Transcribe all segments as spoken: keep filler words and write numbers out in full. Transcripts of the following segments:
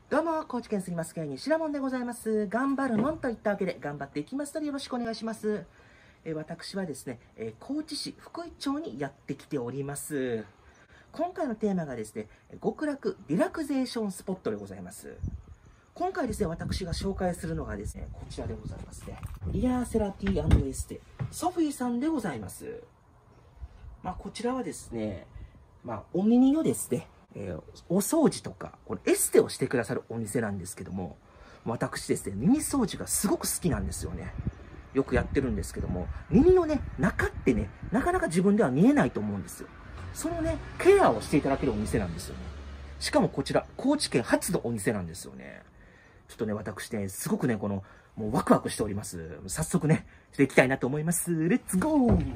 どうも、高知県すぎます芸人、しらもんでございます。頑張るもんといったわけで、頑張っていきますのでよろしくお願いします。えー、私はですね、えー、高知市福井町にやってきております。今回のテーマがですね、極楽リラクゼーションスポットでございます。今回ですね、私が紹介するのがですね、こちらでございますね。イヤーセラピー&エステ、ソフィーさんでございます。まあ、こちらはですね、まあ、お耳のですね、えー、お掃除とか、これエステをしてくださるお店なんですけども、私ですね、耳掃除がすごく好きなんですよね。よくやってるんですけども、耳のね、中ってね、なかなか自分では見えないと思うんですよ。そのね、ケアをしていただけるお店なんですよね。しかもこちら、高知県初のお店なんですよね。ちょっとね、私ね、すごくね、この、もうワクワクしております。早速ね、していきたいなと思います。レッツゴー！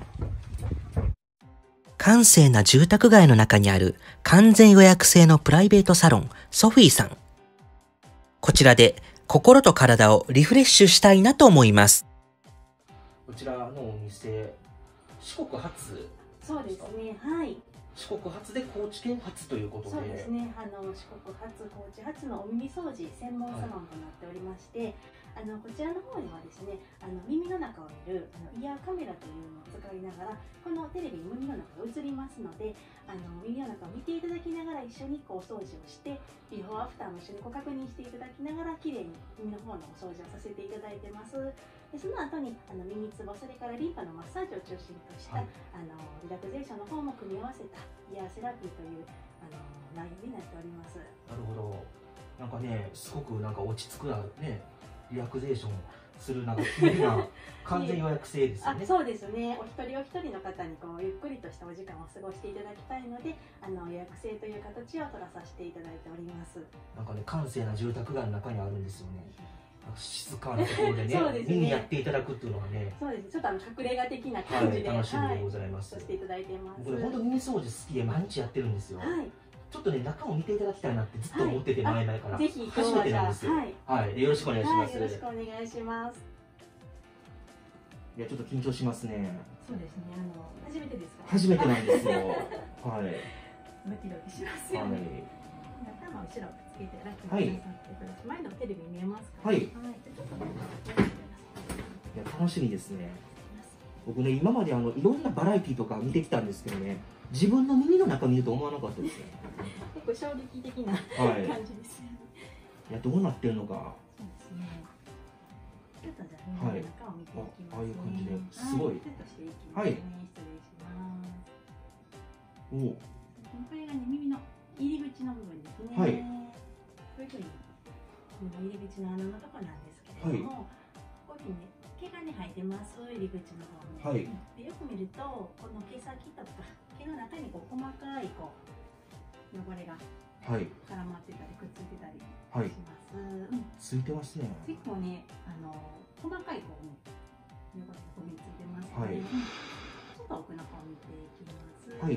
閑静な住宅街の中にある完全予約制のプライベートサロン、ソフィーさん。こちらで心と体をリフレッシュしたいなと思います。こちらのお店、四国初。 そうですね、はい。 四国初で高知県初ということで。 そうですね、あの四国初、高知初のお耳掃除専門サロンとなっておりまして、はい、あのこちらの方ではですね、あの耳の中を見るあのイヤーカメラというのを使いながら、このテレビに耳の中が映りますので、あの耳の中を見ていただきながら一緒にこうお掃除をして、ビフォーアフターも一緒にご確認していただきながら綺麗に耳の方のお掃除をさせていただいてます。でその後にあの耳つぼ、それからリンパのマッサージを中心とした、はい、あのリラクゼーションの方も組み合わせたイヤーセラピーというあの内容になっております。 なるほど。なんかね、すごくなんか落ち着くなね、リラクゼーションするなんか綺麗な完全予約制ですよね。 あ、そうですね。お一人お一人の方にこうゆっくりとしたお時間を過ごしていただきたいので、あの予約制という形を取らさせていただいております。 なんかね、閑静な住宅街の中にあるんですよね。静かなところでね、 ね、 見にやっていただくっていうのはね、 そうです。ちょっとあの隠れ家的な感じで、 はい、楽しみでございます。 はい、していただいてます。 これ本当に耳掃除好きで毎日やってるんですよ。はい、ちょっとね、中を見ていただきたいなってずっと思ってて、前々から。 ぜひ初めてなんですよ。はい、はい、よろしくお願いします。 よろしくお願いします。 いや、ちょっと緊張しますね。 そうですね。あの初めてですか。 初めてなんですよ。はい。 ドキドキしますよね。頭後ろくっつけて楽になさってください。前のテレビ見えますか。はい。はい。ちょっといや、楽しみですね。僕ね、今まであのいろんなバラエティとか見てきたんですけどね、自分の耳の中見ると思わなかったですね。 結構衝撃的な感じですよね。 いや、どうなってるのか。 そうですね。ちょっとじゃあ耳の中を見ていきます。 ああいう感じですごい。 セットしていきますね。失礼します。おお。これがね、耳の入り口の部分ですね。はい。こういうふうに入り口の穴のところなんですけれども、ここにね、毛がね生えてます。入り口の方に。はい。でよく見ると、この毛先とか毛の中にこう細かいこう汚れが絡まってたりくっついてたりします。 ついてますね。 結構ね、あの細かいこうね汚れがこびりついてますので、ちょっと奥の方を見ていきます。はい。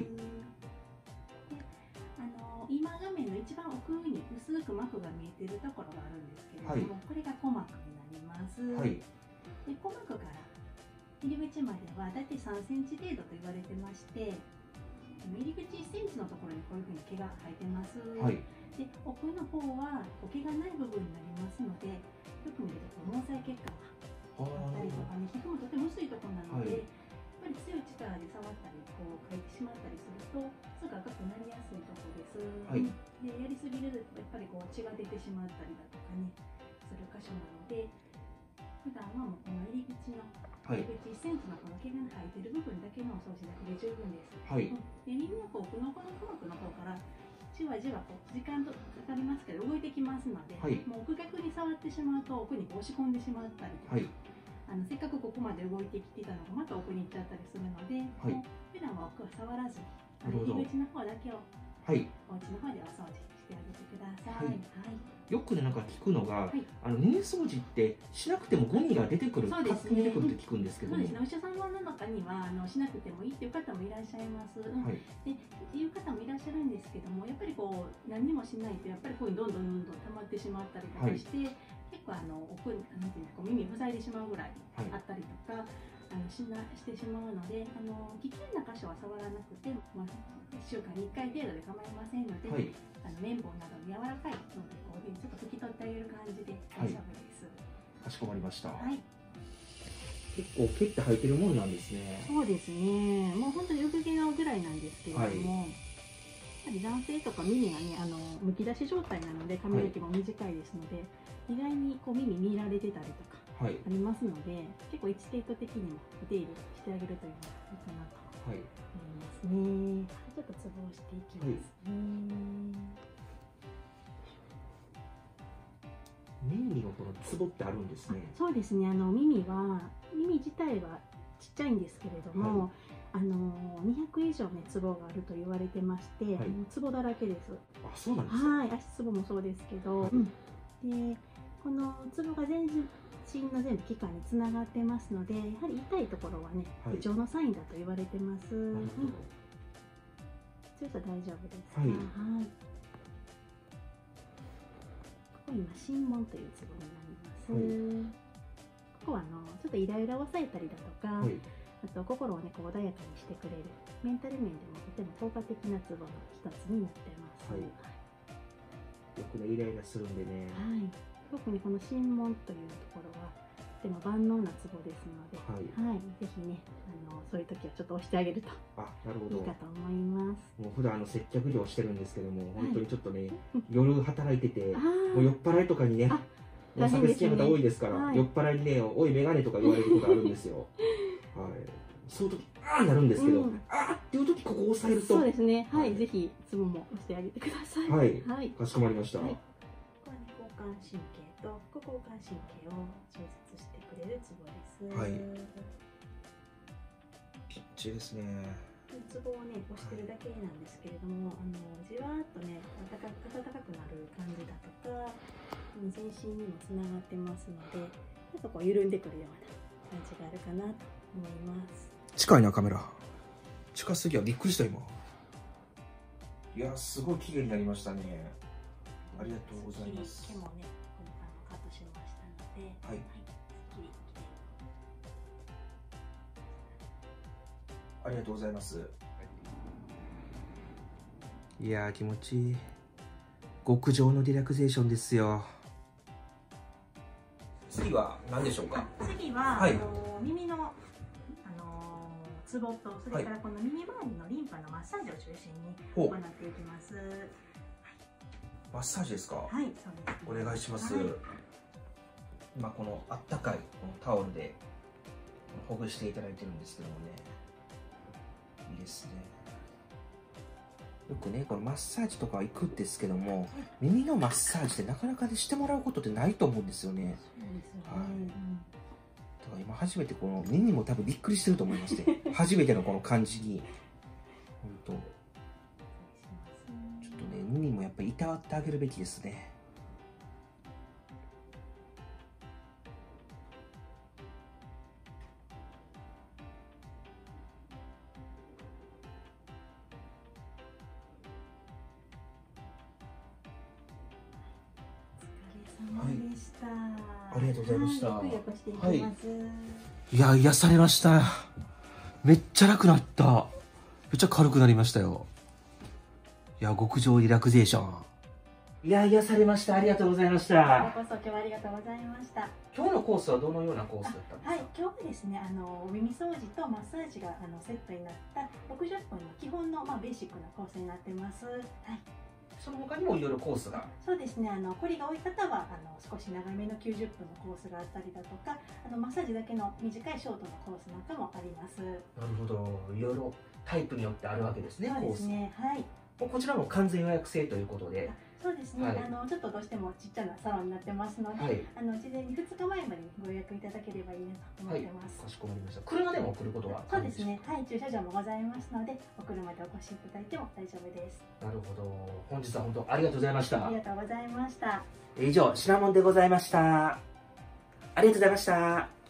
今画面の一番奥に薄く膜が見えているところがあるんですけれども、はい、これが鼓膜になります。はい、で鼓膜から入り口まではだいたいさんセンチ程度と言われてまして、入り口いっセンチのところにこういうふうに毛が生えてます。はい、で奥の方は毛がない部分になりますので、よく見ると毛細血管があったりとかね、皮膚もとても薄いところなので、はい、やっぱり強い力で触ったりこうかいてしまったりするとすぐ赤くなりやすいところです。はい、でやりすぎるとやっぱりこう血が出てしまったりだとかねする箇所なので、普段はもうこの入り口の入り口いっセンチのこの毛が生えてる部分だけのお掃除だけで十分です。はい、で耳の奥のこの鼓膜の方からじわじわこう時間とかかりますけど動いてきますので、はい、もう奥逆に触ってしまうと奥に押し込んでしまったりとか、はい、あのせっかくここまで動いてきてたのがまた奥に行っちゃったりするので、はい、普段は奥は触らずに入り口の方だけを、はい、お家の方でお掃除してあげてください。はいはい、よくねなんか聞くのが、はい、あの耳掃除ってしなくてもゴミが出てくる、勝手に出てくるって聞くんですけども、そうですね、お医者さんの中にはあのしなくてもいいっていう方もいらっしゃいます。はい、でっていう方もいらっしゃるんですけども、やっぱりこう何もしないとやっぱりこういうどんどんどんどん溜まってしまったりとかして、はい、結構あの奥になんていうか耳塞いでしまうぐらいあったりとか、はい、あのしなしてしまうので、あの危険な箇所は触らなくて、まあ、いっしゅうかんにいっかい程度で構いませんので、はい、あの綿棒などの柔らかいのでこうちょっと拭きあげる感じで大丈夫です。 かしこまりました。 はい。 結構毛って生えてるもんなんですね。 そうですね。もう本当に産毛のぐらいなんですけれども、はい、やっぱり男性とか耳がね、あのむき出し状態なので髪の毛も短いですので、はい、意外にこう耳見られてたりとかありますので、はい、結構一ステート的にもお手入れしてあげるというのがいいかなと思いますね。はい、ちょっとツボをしていきますね。 はい、耳のこのツボってあるんですね。 そうですね。あの耳は耳自体はちっちゃいんですけれども、はい、あのにひゃく以上ねツボがあると言われてまして、はい、もうツボだらけです。 あ、そうなんですか。 はい、足ツボもそうですけど、はい、うん、でこのツボが全身の全部器官につながってますので、やはり痛いところはね、不調のサインだと言われてます。うん、強さ大丈夫です。はい。はい、ここ今心門というツボになります。はい、ここはあのちょっとイライラを抑えたりだとか、はい、あと心をねこう穏やかにしてくれるメンタル面でもとても効果的なツボの一つになってます。はい、 よくねイライラするんでね。 はい。特にこの心門というところはとても万能なツボですので、はい、はい、ぜひねあのそういう時はちょっと押してあげるとあ、なるほど、 いいかと思います。 もう普段あの接客業してるんですけども、本当にちょっとね、はい、夜働いててもう酔っ払いとかにね、お酒好きな方多いですから、はい、酔っ払いにね「おいメガネ」とか言われることあるんですよ。はい、そういう時ああなるんですけど、うん、ああっていう時ここを押さえるとそうですね。はい、はい、ぜひツボも押してあげてください。 はい、はい、かしこまりました。はい、 ここはね交感神経と副交感神経を調節してくれるツボです。はい。 ピッチですね。 ツボをね押してるだけなんですけれども、あのじわーっとね暖か暖かくなる感じだとか、全身にもつながってますので、ちょっとこう緩んでくるような感じがあるかなと思います。 近いなカメラ。近すぎはびっくりした今。いやすごい綺麗になりましたね。ありがとうございます。 毛もねカットしましたので、はい。はい、すっきりありがとうございます。いやー気持ちいい。極上のリラクゼーションですよ。次は何でしょうか。 次は、はい、あの耳のあのツボと、それからこの耳周りのリンパのマッサージを中心に行っていきます。はい、 マッサージですか。はい、 そうです。 お願いします。はい、今このあったかいこのタオルでほぐしていただいてるんですけどもね。いいですね。よくねこのマッサージとか行くんですけども、耳のマッサージってなかなかでしてもらうことってないと思うんですよね。はい。だから今初めてこの耳も多分びっくりしてると思いますね。初めてのこの感じに。本当。ちょっとね耳もやっぱりいたわってあげるべきですね。ありがとうございました。はい。いや、癒されました。めっちゃ楽になった。めっちゃ軽くなりましたよ。いや、極上リラクゼーション。いや、癒されました。ありがとうございました。 こちらこそ今日はありがとうございました。 今日のコースはどのようなコースだったんですか。 はい、今日はですね、あの耳掃除とマッサージがあのセットになったろくじゅっぷんの基本のまあベーシックなコースになってます。はい。 その他にもいろいろコースが。 そうですね。あのこりが多い方はあの少し長めのきゅうじゅっぷんのコースがあったりだとか、あのマッサージだけの短いショートのコースなんかもあります。 なるほど。いろいろタイプによってあるわけですね。 そうですね。はい。 こちらも完全予約制ということで。 そうですね、はい、あのちょっとどうしてもちっちゃなサロンになってますので、はい、あの事前にふつかまえまでにご予約いただければいいなと思ってます。 はい、かしこまりました。車でも来ることはそうですね、はい、駐車場もございますので、お車でお越しいただいても大丈夫です。 なるほど、本日は本当ありがとうございました。 ありがとうございました。 以上、シナモンでございました。ありがとうございました。